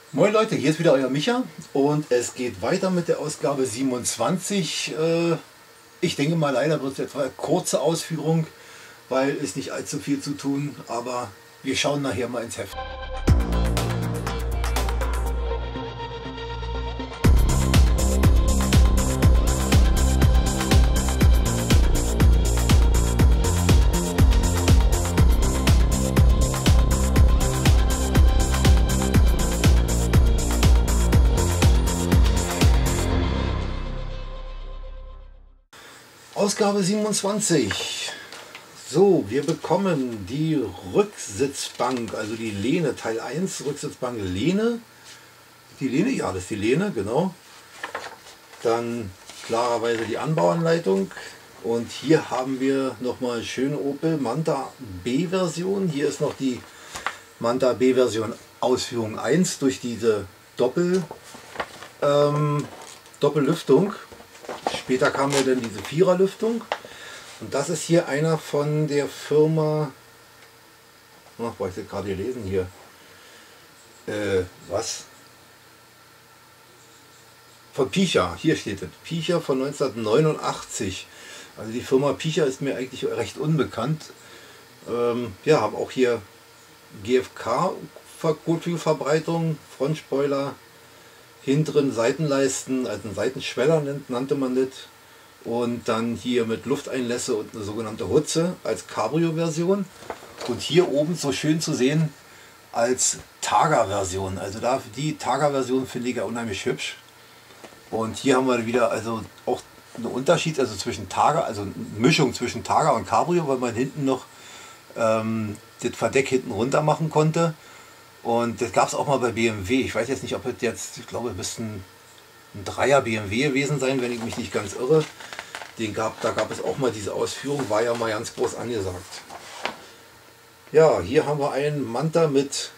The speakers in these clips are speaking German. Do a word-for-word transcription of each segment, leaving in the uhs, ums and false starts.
Moin Leute, hier ist wieder euer Micha und es geht weiter mit der Ausgabe siebenundzwanzig. Äh, Ich denke mal, leider wird es etwa eine kurze Ausführung, weil es nicht allzu viel zu tun, aber wir schauen nachher mal ins Heft. Ausgabe siebenundzwanzig. So, wir bekommen die Rücksitzbank, also die Lehne, Teil eins, Rücksitzbank Lehne. Die Lehne, ja, das ist die Lehne, genau. Dann klarerweise die Anbauanleitung. Und hier haben wir nochmal schöne Opel Manta B-Version. Hier ist noch die Manta B-Version Ausführung eins durch diese Doppel, ähm, Doppellüftung. Später kam ja dann diese Viererlüftung. Und das ist hier einer von der Firma, ach, wollte ich jetzt gerade gelesen hier, äh, was? Von Picher, hier steht es, Picher von neunzehnhundertneunundachtzig. Also die Firma Picher ist mir eigentlich recht unbekannt. Ähm, ja, haben auch hier G F K-Kotflügelverbreitung, Frontspoiler, hinteren Seitenleisten, also einen Seitenschweller nannte man das. Und dann hier mit Lufteinlässe und eine sogenannte Hutze als Cabrio-Version. Und hier oben so schön zu sehen als Targa-Version. Also da, die Targa-Version finde ich ja unheimlich hübsch. Und hier haben wir wieder also auch einen Unterschied also zwischen Targa, also eine Mischung zwischen Targa und Cabrio, weil man hinten noch ähm, das Verdeck hinten runter machen konnte. Und das gab es auch mal bei B M W. Ich weiß jetzt nicht, ob es jetzt, ich glaube, bis ein, ein Dreier B M W gewesen sein, wenn ich mich nicht ganz irre. Den gab, da gab es auch mal diese Ausführung, war ja mal ganz groß angesagt. Ja, hier haben wir einen Manta mit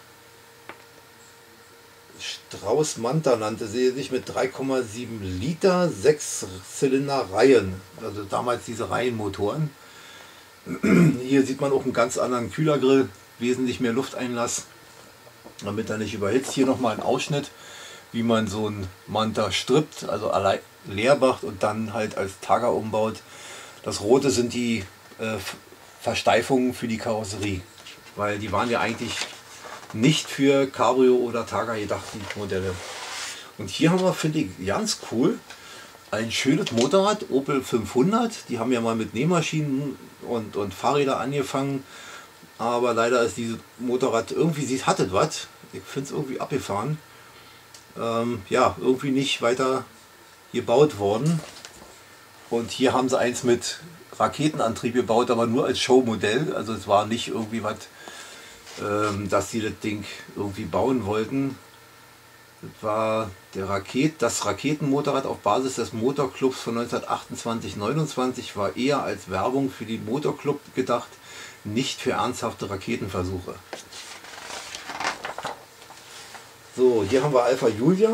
Strauß Manta, nannte sie sich, mit drei Komma sieben Liter, sechs Zylinder Reihen. Also damals diese Reihenmotoren. Hier sieht man auch einen ganz anderen Kühlergrill, wesentlich mehr Lufteinlass, damit er nicht überhitzt. Hier nochmal ein Ausschnitt, wie man so ein Manta strippt, also allein leer macht und dann halt als Targa umbaut. Das Rote sind die äh, Versteifungen für die Karosserie, weil die waren ja eigentlich nicht für Cabrio oder Targa gedacht, die Modelle. Und hier haben wir, finde ich, ganz cool, ein schönes Motorrad, Opel fünfhundert. Die haben ja mal mit Nähmaschinen und, und Fahrräder angefangen. Aber leider ist dieses Motorrad irgendwie, sie hattet was. Ich finde es irgendwie abgefahren. Ähm, ja, irgendwie nicht weiter gebaut worden. Und hier haben sie eins mit Raketenantrieb gebaut, aber nur als Showmodell. Also es war nicht irgendwie was, ähm, dass sie das Ding irgendwie bauen wollten. Das war der Raket, das Raketenmotorrad auf Basis des Motorclubs von neunzehnhundertachtundzwanzig neunundzwanzig war eher als Werbung für den Motorclub gedacht, nicht für ernsthafte Raketenversuche. So, hier haben wir Alpha Julia.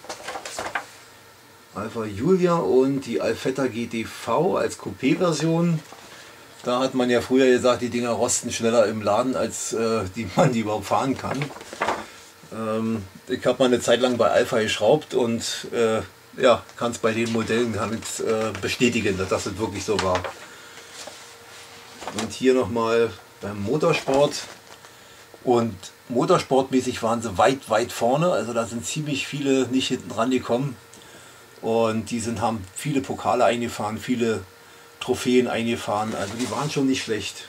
Alpha Julia und die Alfetta G T V als Coupé-Version. Da hat man ja früher gesagt, die Dinger rosten schneller im Laden, als äh, die man die überhaupt fahren kann. Ähm, ich habe mal eine Zeit lang bei Alpha geschraubt und äh, ja, kann es bei den Modellen kann ich, äh, bestätigen, dass das wirklich so war. Und hier nochmal beim Motorsport. Und motorsportmäßig waren sie weit, weit vorne. Also da sind ziemlich viele nicht hinten dran gekommen. Und die sind, haben viele Pokale eingefahren, viele Trophäen eingefahren. Also die waren schon nicht schlecht.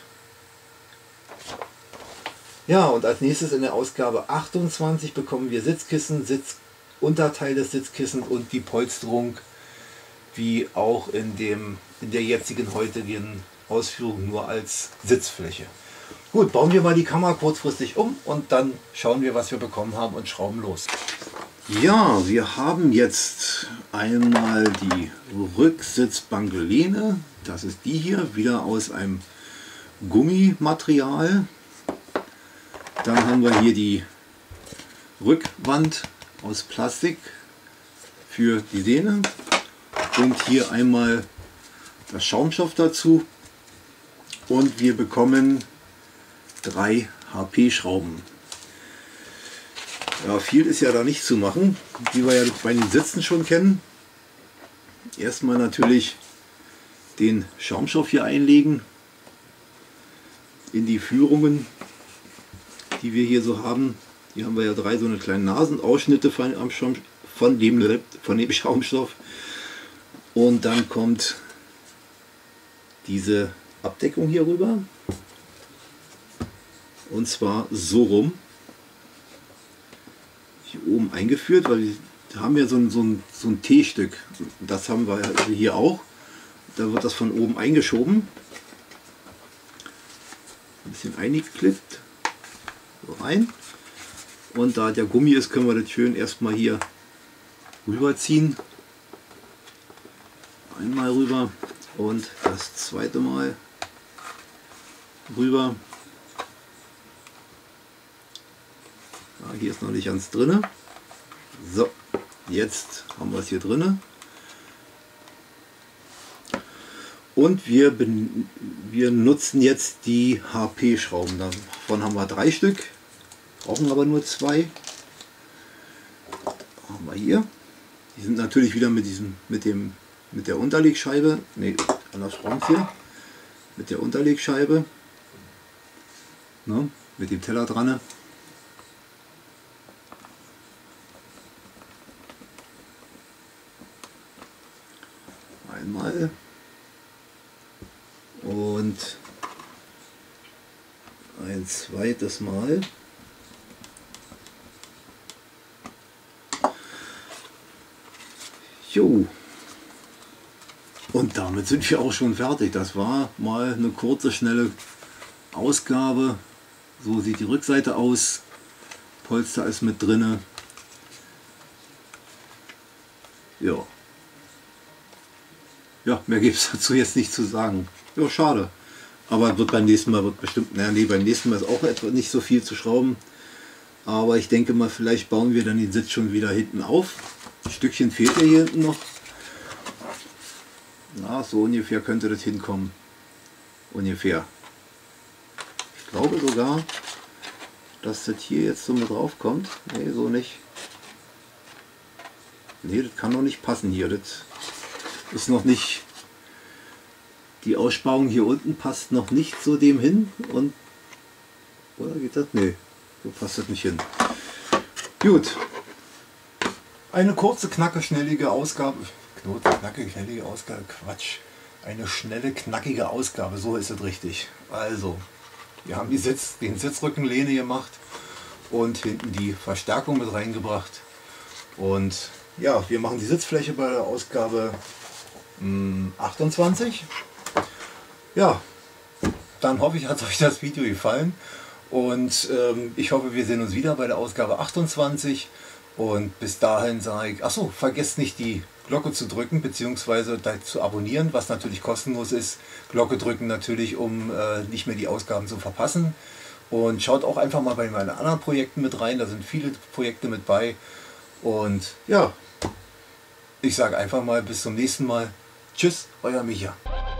Ja, und als nächstes in der Ausgabe achtundzwanzig bekommen wir Sitzkissen, Sitzunterteil des Sitzkissens und die Polsterung, wie auch in, dem, in der jetzigen heutigen Ausführung nur als Sitzfläche. Gut, bauen wir mal die Kamera kurzfristig um und dann schauen wir, was wir bekommen haben und schrauben los. Ja, wir haben jetzt einmal die Rücksitzbanklehne. Das ist die hier, wieder aus einem Gummimaterial. Dann haben wir hier die Rückwand aus Plastik für die Lehne. Und hier einmal das Schaumstoff dazu. Und wir bekommen drei H P-Schrauben. Ja, viel ist ja da nicht zu machen, wie wir ja bei den Sitzen schon kennen. Erstmal natürlich den Schaumstoff hier einlegen in die Führungen, die wir hier so haben. Hier haben wir ja drei so eine kleinen Nasenausschnitte von, am Schaum, von, dem, von dem Schaumstoff. Und dann kommt diese Abdeckung hier rüber. Und zwar so rum. Hier oben eingeführt, weil wir haben ja so ein, so ein, so ein T-Stück. Das haben wir hier auch. Da wird das von oben eingeschoben. Ein bisschen eingeklippt. So rein. Und da der Gummi ist, können wir das schön erstmal hier rüberziehen. Einmal rüber und das zweite Mal rüber. Ja, hier ist noch nicht ganz drinne. So, jetzt haben wir es hier drinne. Und wir, wir nutzen jetzt die H P-Schrauben. Davon haben wir drei Stück, brauchen aber nur zwei. Haben wir hier. Die sind natürlich wieder mit diesem, mit dem, mit der Unterlegscheibe. Ne, andersrum hier. Mit der Unterlegscheibe. Ne, mit dem Teller dran. Einmal. Und ein zweites Mal. Jo. Und damit sind wir auch schon fertig. Das war mal eine kurze, schnelle Ausgabe. So sieht die Rückseite aus. Polster ist mit drinne. Ja. Ja, mehr gibt es dazu jetzt nicht zu sagen. Ja, schade. Aber wird beim nächsten Mal, wird bestimmt, naja, nee, beim nächsten Mal ist auch etwa nicht so viel zu schrauben. Aber ich denke mal, vielleicht bauen wir dann den Sitz schon wieder hinten auf. Ein Stückchen fehlt ja hier hinten noch. Na, so ungefähr könnte das hinkommen. Ungefähr. Ich glaube sogar, dass das hier jetzt so mit drauf kommt. Nee, so nicht. Nee, das kann noch nicht passen hier. Das ist noch nicht, die Aussparung hier unten passt noch nicht so dem hin. Und, oder geht das? Nee, so passt das nicht hin. Gut. Eine kurze, knacke, schnellige Ausgabe. Knote, knacke, schnellige Ausgabe. Quatsch. Eine schnelle, knackige Ausgabe. So ist es richtig. Also, wir haben die Sitz, den Sitzrückenlehne gemacht und hinten die Verstärkung mit reingebracht. Und ja, wir machen die Sitzfläche bei der Ausgabe mh, achtundzwanzig. Ja, dann hoffe ich, hat euch das Video gefallen. Und ähm, ich hoffe, wir sehen uns wieder bei der Ausgabe achtundzwanzig. Und bis dahin sage ich, achso, vergesst nicht die Glocke zu drücken, beziehungsweise zu abonnieren, was natürlich kostenlos ist. Glocke drücken natürlich, um äh, nicht mehr die Ausgaben zu verpassen. Und schaut auch einfach mal bei meinen anderen Projekten mit rein, da sind viele Projekte mit bei. Und ja, ich sage einfach mal bis zum nächsten Mal. Tschüss, euer Micha.